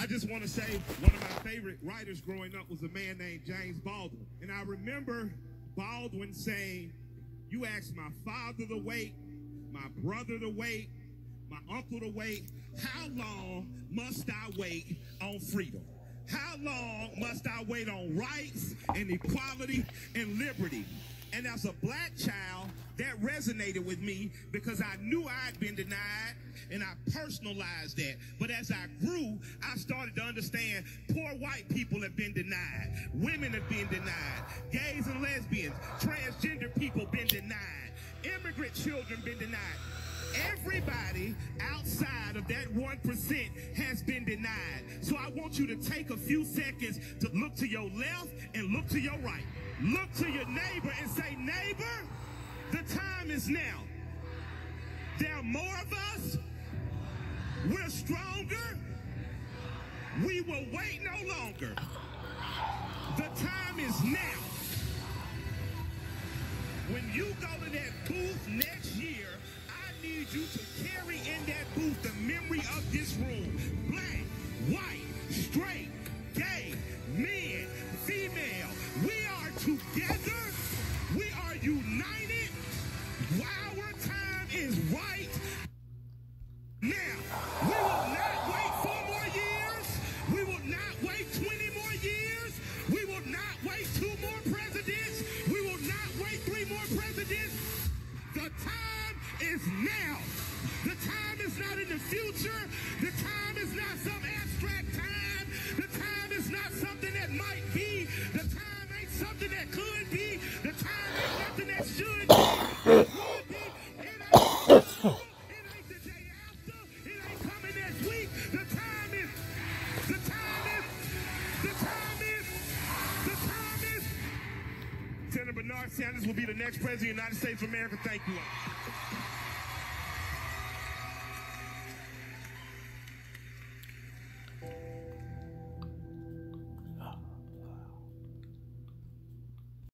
I just want to say one of my favorite writers growing up was a man named James Baldwin. And I remember Baldwin saying, you ask my father to wait, my brother to wait, my uncle to wait, how long must I wait on freedom? How long must I wait on rights and equality and liberty? And as a black child, that resonated with me because I knew I'd been denied and I personalized that. But as I grew, I started to understand poor white people have been denied. Women have been denied. Gays and lesbians, transgender people been denied. Immigrant children been denied. Everybody outside of that 1% has been denied. So I want you to take a few seconds to look to your left and look to your right. Look to your neighbor and say, neighbor, the time is now. There are more of us. We're stronger. We will wait no longer. The time is now. When you go to that booth next year, I need you to carry in that booth the memory of this room. Black, white, straight, gay, men, female. We are together. We are united. Our time is right now. We will not wait 4 more years. We will not wait 20 more years. We will not wait 2 more presidents. We will not wait 3 more presidents. The time is now. The time is not in the future. The time is not some abstract time. The time is not something that might be. The time ain't something that could be. The time ain't nothing that should be. It could be. It ain't tomorrow. It ain't the day after. It ain't coming next week. The time is. Senator Bernard Sanders will be the next president of the United States of America. Thank you all.